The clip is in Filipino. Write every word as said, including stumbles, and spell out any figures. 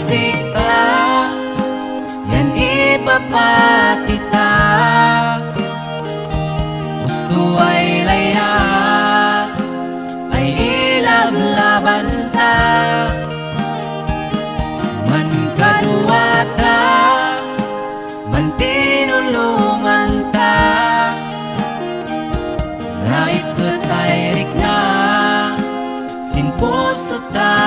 sikla yan ipapatita. Gusto ay laya ay ilablaban ta. Man kaduwata man tinulungan ta. Naipet ay rikna sin puso ta.